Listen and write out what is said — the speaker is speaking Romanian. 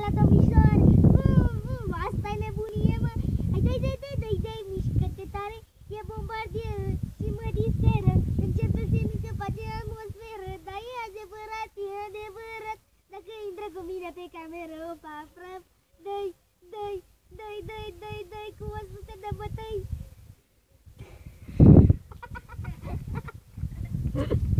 la domnișoare. Asta e nebunie, mă. Hai, dai, mișcă-te tare. E bombardieră și mă disperă. Începe să mi se face atmosferă. Dar e adevărat. Dacă intră cu mine pe cameră, opa, praf. Dai, cu 100 de bătăi.